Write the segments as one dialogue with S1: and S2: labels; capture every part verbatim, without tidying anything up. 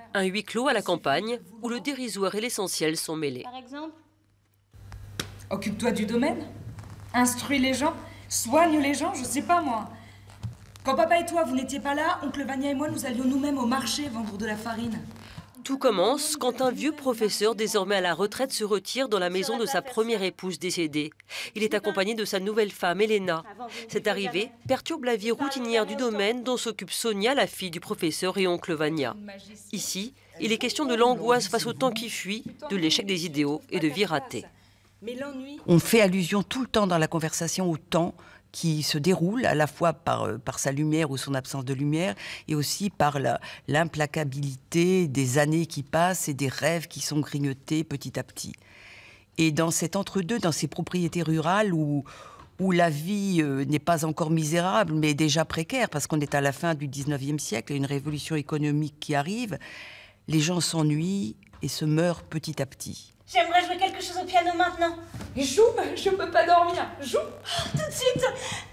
S1: Un huis clos à la campagne où le dérisoire et l'essentiel sont mêlés.
S2: Par exemple,
S3: occupe-toi du domaine, instruis les gens, soigne les gens, je sais pas moi. Quand papa et toi, vous n'étiez pas là, oncle Vania et moi, nous allions nous-mêmes au marché vendre de la farine.
S1: Tout commence quand un vieux professeur désormais à la retraite se retire dans la maison de sa première épouse décédée. Il est accompagné de sa nouvelle femme, Elena. Cette arrivée perturbe la vie routinière du domaine dont s'occupe Sonia, la fille du professeur et oncle Vania. Ici, il est question de l'angoisse face au temps qui fuit, de l'échec des idéaux et de vies ratées.
S4: On fait allusion tout le temps dans la conversation au temps qui se déroule, à la fois par, par sa lumière ou son absence de lumière, et aussi par l'implacabilité des années qui passent et des rêves qui sont grignotés petit à petit. Et dans cet entre-deux, dans ces propriétés rurales où, où la vie euh, n'est pas encore misérable, mais déjà précaire, parce qu'on est à la fin du dix-neuvième siècle, et une révolution économique qui arrive, les gens s'ennuient et se meurent petit à petit.
S2: j'aimerais jouer quelque chose au piano maintenant.
S3: Joue, je peux pas dormir, joue.
S2: Oh, tout de suite.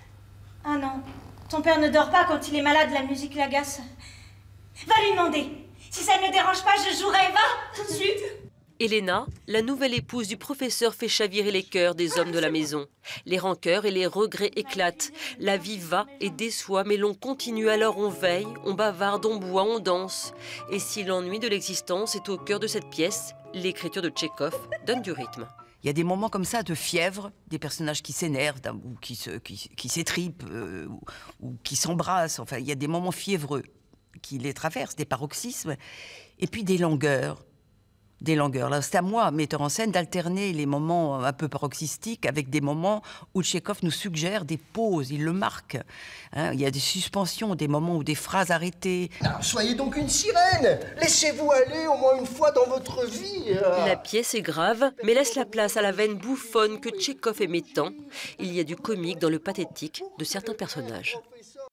S2: Ah non, ton père ne dort pas quand il est malade, la musique l'agace. Va lui demander. Si ça ne le dérange pas, je jouerai, va, tout de suite.
S1: Elena, la nouvelle épouse du professeur, fait chavirer les cœurs des hommes de la maison. Les rancœurs et les regrets éclatent. La vie va et déçoit, mais l'on continue alors, on veille, on bavarde, on boit, on danse. Et si l'ennui de l'existence est au cœur de cette pièce, l'écriture de Tchekhov donne du rythme.
S4: Il y a des moments comme ça de fièvre, des personnages qui s'énervent ou qui se, qui, qui s'étripent euh, ou, ou qui s'embrassent. Enfin, il y a des moments fiévreux qui les traversent, des paroxysmes. Et puis des langueurs. Des langueurs. Là, c'est à moi, metteur en scène, d'alterner les moments un peu paroxystiques avec des moments où Tchekhov nous suggère des pauses, il le marque. Hein, il y a des suspensions, des moments où des phrases arrêtées.
S5: Alors, soyez donc une sirène. Laissez-vous aller au moins une fois dans votre vie.
S1: La pièce est grave, mais laisse la place à la veine bouffonne que Tchekhov aimait tant. Il y a du comique dans le pathétique de certains personnages.